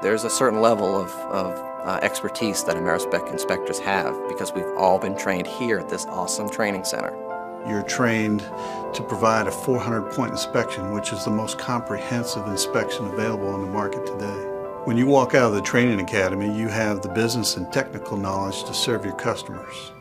There's a certain level of expertise that AmeriSpec inspectors have because we've all been trained here at this awesome training center. You're trained to provide a 400-point inspection, which is the most comprehensive inspection available in the market today. When you walk out of the training academy, you have the business and technical knowledge to serve your customers.